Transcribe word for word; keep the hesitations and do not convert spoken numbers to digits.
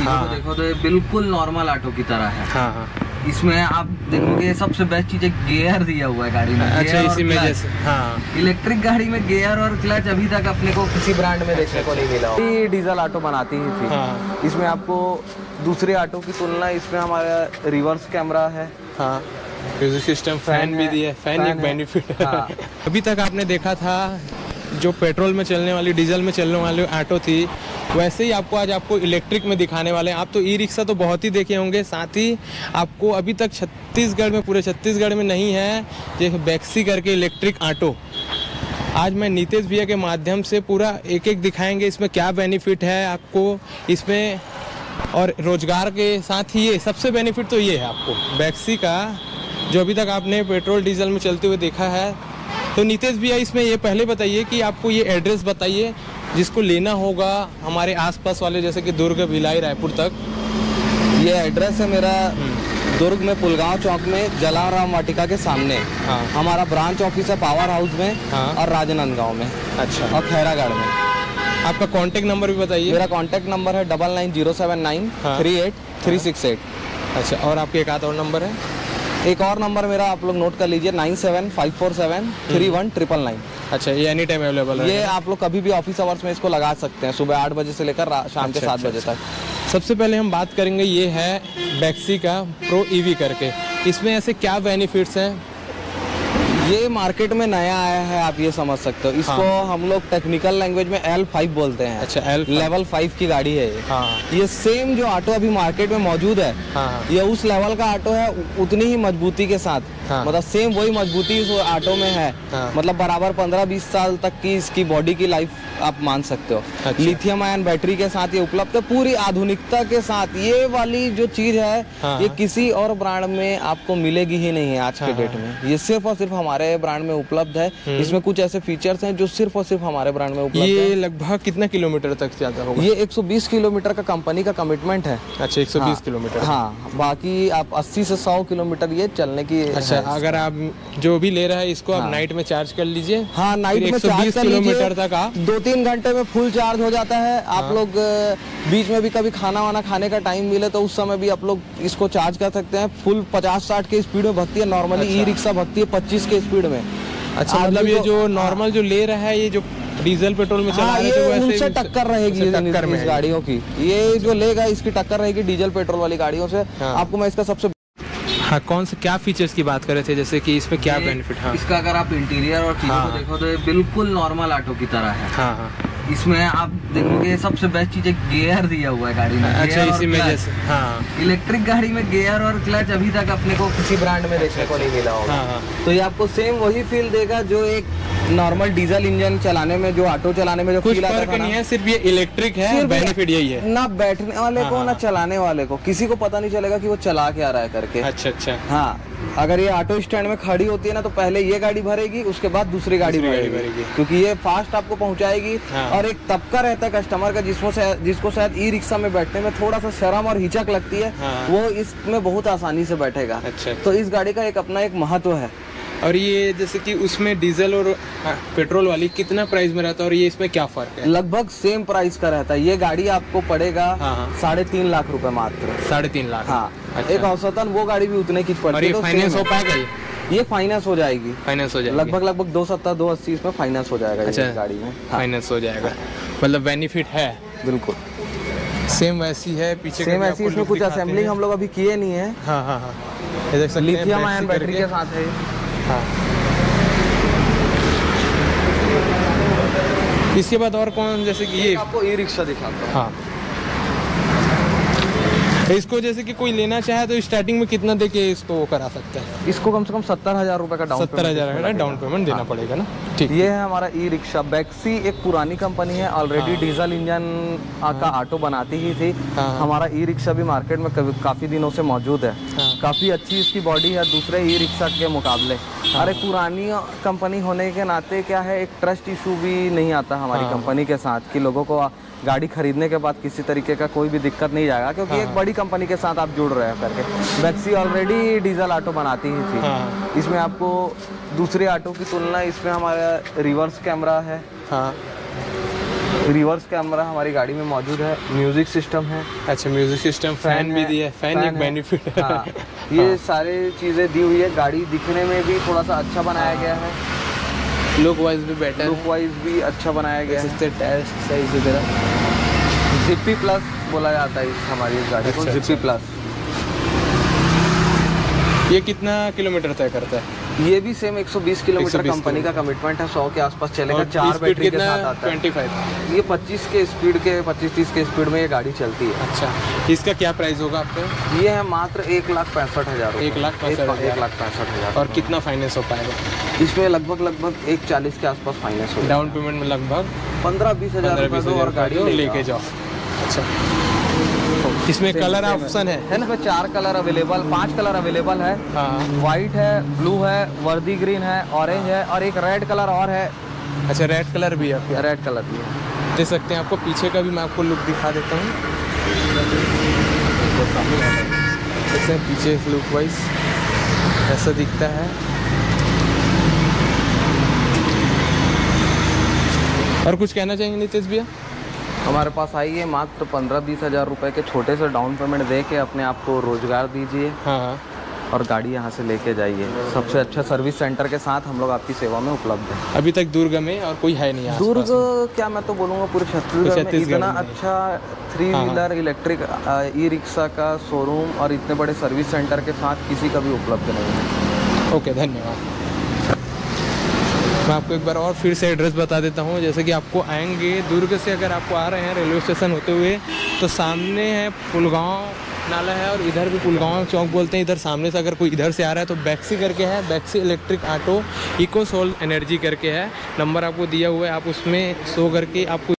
चीजों हाँ। को देखो तो ये बिल्कुल नॉर्मल ऑटो की तरह है। हाँ हाँ। इसमें आप देखोगे सबसे बेस्ट चीज है गियर दिया हुआ है गाड़ी में। अच्छा, इसी में जैसे हाँ इलेक्ट्रिक गाड़ी में गियर और क्लच अभी तक अपने को किसी ब्रांड में देखने को नहीं मिला। ये डीजल ऑटो बनाती ही थी। हाँ। इसमें आपको दूसरे ऑटो की तुलना इसमें हमारा रिवर्स कैमरा है। हाँ, म्यूजिक सिस्टम, फैन भी दिया है। फैन एक बेनिफिट है। हाँ। अभी तक आपने देखा था जो पेट्रोल में चलने वाली, डीजल में चलने वाली ऑटो थी, वैसे ही आपको आज आपको इलेक्ट्रिक में दिखाने वाले हैं। आप तो ई रिक्शा तो बहुत ही देखे होंगे, साथ ही आपको अभी तक छत्तीसगढ़ में, पूरे छत्तीसगढ़ में नहीं है ये बैक्सी करके इलेक्ट्रिक ऑटो। आज मैं नीतीश भैया के माध्यम से पूरा एक एक दिखाएंगे इसमें क्या बेनिफिट है आपको इसमें, और रोजगार के साथ ही ये सबसे बेनिफिट तो ये है आपको बैक्सी का, जो अभी तक आपने पेट्रोल डीजल में चलते हुए देखा है। तो नीतीश भैया इसमें ये पहले बताइए कि आपको ये एड्रेस बताइए जिसको लेना होगा हमारे आसपास वाले, जैसे कि दुर्ग, भिलाई, रायपुर तक। ये एड्रेस है मेरा दुर्ग में पुलगांव चौक में जलाराम वाटिका के सामने। हाँ। हमारा ब्रांच ऑफिस है पावर हाउस में। हाँ। और राजनांदगांव में। अच्छा। और खैरागढ़ में। आपका कांटेक्ट नंबर भी बताइए। मेरा कांटेक्ट नंबर है double nine zero seven nine three eight three six eight. अच्छा, और आपके एक आध और नंबर है? एक और नंबर मेरा आप लोग नोट कर लीजिए, nine seven five four seven three one triple nine. अच्छा, ये एनी टाइम अवेलेबल है? ये आप लोग कभी भी ऑफिस आवर्स में इसको लगा सकते हैं, सुबह आठ बजे से लेकर शाम के सात बजे तक। सबसे पहले हम बात करेंगे, ये है बैक्सी का प्रो ईवी करके, इसमें ऐसे क्या बेनिफिट्स हैं? ये मार्केट में नया आया है, आप ये समझ सकते हो। इसको हाँ। हम लोग टेक्निकल लैंग्वेज में एल फाइव बोलते हैं। अच्छा, एल लेवल फाइव की गाड़ी है ये। हाँ। ये सेम जो ऑटो अभी मार्केट में मौजूद है, हाँ। ये उस लेवल का ऑटो है, उतनी ही मजबूती के साथ। हाँ। मतलब सेम वही मजबूती इस ऑटो में है। हाँ। मतलब बराबर पंद्रह बीस साल तक की इसकी बॉडी की लाइफ आप मान सकते हो। अच्छा। लिथियम आयन बैटरी के साथ ये उपलब्ध है, पूरी आधुनिकता के साथ। ये वाली जो चीज है, हाँ। ये किसी और ब्रांड में आपको मिलेगी ही नहीं है आज के डेट में। ये सिर्फ और सिर्फ हमारे ब्रांड में उपलब्ध है। इसमें कुछ ऐसे फीचर्स हैं जो सिर्फ और सिर्फ हमारे ब्रांड में उपलब्ध है। ये लगभग कितना किलोमीटर तक जाता होगा? ये एक सौ बीस किलोमीटर का कंपनी का कमिटमेंट है। अच्छा, एक सौ बीस किलोमीटर। हाँ, बाकी आप अस्सी से सौ किलोमीटर ये चलने की। अच्छा, अगर आप जो भी ले रहा है इसको आप नाइट में चार्ज कर लीजिए। हाँ, नाइट में चार्ज कर किलोमीटर तक आप दो तीन घंटे में फुल चार्ज हो जाता है। आप लोग बीच में भी कभी खाना वाना खाने का टाइम मिले तो उस समय भी आप लोग इसको चार्ज कर सकते हैं। फुल पचास साठ के स्पीड में भगती है। नॉर्मली ई रिक्शा भगती है पच्चीस के स्पीड में। अच्छा, मतलब ये जो नॉर्मल जो ले रहा है, ये जो डीजल पेट्रोल में चला रहे हैं, तो उनसे टक्कर रहेगी टक्कर में गाड़ियों की। ये जो लेगा इसकी टक्कर रहेगी डीजल पेट्रोल वाली गाड़ियों से। आपको मैं इसका सबसे हाँ, कौन से क्या फीचर्स की बात कर रहे थे, जैसे कि इसमें क्या बेनिफिट? हाँ, इसका अगर आप इंटीरियर और चीजों को देखो तो ये बिल्कुल नॉर्मल ऑटो की तरह है। हाँ हाँ। इसमें आप देखोगे सबसे बेस्ट चीज है गियर दिया हुआ है गाड़ी में। अच्छा, इसी में जैसे हाँ इलेक्ट्रिक गाड़ी में गियर और क्लच अभी तक अपने को किसी ब्रांड में देखने को नहीं मिला होगा। हाँ हाँ। तो ये आपको सेम वही फील देगा जो एक नॉर्मल डीजल इंजन चलाने में, जो ऑटो चलाने में जो फील आता है। नहीं है, सिर्फ ये इलेक्ट्रिक है, बेनिफिट यही है। ना बैठने वाले को ना चलाने वाले को, किसी को पता नहीं चलेगा कि वो चला क्या रहा है करके। अच्छा अच्छा। हाँ, अगर ये ऑटो स्टैंड में खड़ी होती है ना, तो पहले ये गाड़ी भरेगी, उसके बाद दूसरी गाड़ी भरेगी, क्योंकि ये फास्ट आपको पहुंचाएगी। हाँ। और एक तबका रहता है कस्टमर का जिसको जिसको शायद ई रिक्शा में बैठने में थोड़ा सा शर्म और हिचक लगती है। हाँ। वो इसमें बहुत आसानी से बैठेगा। अच्छा। तो इस गाड़ी का एक अपना एक महत्व है। और ये जैसे कि उसमें डीजल और पेट्रोल वाली कितना प्राइस में रहता है, और ये इसमें क्या फर्क है? लगभग सेम प्राइस का रहता है। ये गाड़ी आपको पड़ेगा साढ़े तीन लाख रुपए मात्र। साढ़े तीन लाख हाँ। अच्छा। एक औसतन वो गाड़ी भी उतने की पड़ती है। तो फाइनेंस हो पाएगा? ये ये फाइनेंस हो जाएगी। फाइनेंस हो जाएगी लगभग लगभग दो सत्तर दो अस्सी इसमें फाइनेंस हो जाएगा। अच्छा, गाड़ी में फाइनेंस हो जाएगा। मतलब बेनिफिट है बिल्कुल सेम वैसी है। पीछे सेम ऐसी, इसमें कुछ असेंबलिंग हम लोग अभी किए नहीं है। हाँ हाँ हाँ। लिथियम आयन बैटरी के साथ है। हाँ। इसके बाद और कौन, जैसे कि ये आपको ई रिक्शा दिखाता हूँ। हाँ, इसको जैसे कि कोई लेना चाहे तो स्टार्टिंग में कितना देके इसको वो करा सकता है? इसको कम से कम सत्तर हजार रुपए का डाउन सत्तर हजार का डाउन पेमेंट देना पड़ेगा ना। ठीक, ये है हमारा ई रिक्शा। बैक्सी एक पुरानी कंपनी है, ऑलरेडी डीजल इंजन का ऑटो बनाती ही थी। हमारा ई रिक्शा भी मार्केट में काफी दिनों से मौजूद है। काफी अच्छी इसकी बॉडी है दूसरे ई रिक्शा के मुकाबले। अरे पुरानी कंपनी होने के नाते क्या है, एक ट्रस्ट इशू भी नहीं आता हमारी कंपनी के साथ कि लोगों को गाड़ी खरीदने के बाद किसी तरीके का कोई भी दिक्कत नहीं जाएगा, क्योंकि एक बड़ी कंपनी के साथ आप जुड़ रहे हैं करके। बैक्सी ऑलरेडी डीजल ऑटो बनाती ही थी। इसमें आपको दूसरे ऑटो की तुलना इसमें हमारा रिवर्स कैमरा है। हाँ। रिवर्स कैमरा हमारी गाड़ी में मौजूद है, म्यूजिक सिस्टम है। अच्छा, म्यूजिक सिस्टम, फैन भी दिया है, फैन एक बेनिफिट है। हाँ, ये सारी चीज़ें दी हुई है। गाड़ी दिखने में भी थोड़ा सा अच्छा बनाया गया है, लुक वाइज भी बेटर, लुक वाइज भी अच्छा बनाया गया है। टायर साइज वगैरह जिप्पी प्लस बोला जाता है इस हमारी इस गाड़ी को, जिप्पी प्लस। ये कितना किलोमीटर तय करता है? ये भी सेम एक सौ बीस किलोमीटर कंपनी का कमिटमेंट है, सौ के आसपास चलेगा। चार बैटरी के साथ आता है। पच्चीस ये पच्चीस के स्पीड के पच्चीस तीस के स्पीड में ये गाड़ी चलती है। अच्छा, इसका क्या प्राइस होगा आपका? ये है मात्र एक लाख पैंसठ हज़ार एक लाख पैंसठ एक लाख पैंसठ हज़ार। और कितना फाइनेंस हो पाएगा इसमें? लगभग लगभग एक चालीस के आसपास फाइनेंस हो। डाउन पेमेंट में लगभग पंद्रह बीस हज़ार और गाड़ी लेके जाओ। अच्छा, इसमें कलर ऑप्शन है है ना? इसमें चार कलर अवेलेबल, पांच कलर अवेलेबल है। हाँ, वाइट है, ब्लू है, वर्दी ग्रीन है, ऑरेंज है और एक रेड कलर और है। अच्छा, रेड कलर भी है? रेड कलर भी है। दे सकते हैं आपको। पीछे का भी मैं आपको लुक दिखा देता हूँ। जैसे पीछे लुक वाइज ऐसा दिखता है। और कुछ कहना चाहेंगे नितेश भैया? हमारे पास आइए, मात्र पंद्रह बीस हज़ार रुपए के छोटे से डाउन पेमेंट दे के अपने आप को रोजगार दीजिए। हाँ, और गाड़ी यहाँ से लेके जाइए। सबसे अच्छा सर्विस सेंटर के साथ हम लोग आपकी सेवा में उपलब्ध हैं। अभी तक दुर्ग में और कोई है नहीं? दुर्ग क्या, मैं तो बोलूँगा पूरे छत्तीसगढ़ में इतना अच्छा three wheeler electric E rickshaw का शोरूम और इतने बड़े सर्विस सेंटर के साथ किसी का भी उपलब्ध नहीं है। ओके, धन्यवाद। मैं आपको एक बार और फिर से एड्रेस बता देता हूँ। जैसे कि आपको आएंगे दुर्ग से, अगर आपको आ रहे हैं रेलवे स्टेशन होते हुए, तो सामने है पुलगांव नाला है और इधर भी पुलगांव चौक बोलते हैं। इधर सामने से अगर कोई इधर से आ रहा है तो बैक्सी करके है, Baxy electric auto eco soul energy करके है। नंबर आपको दिया हुआ है, आप उसमें शो करके आपको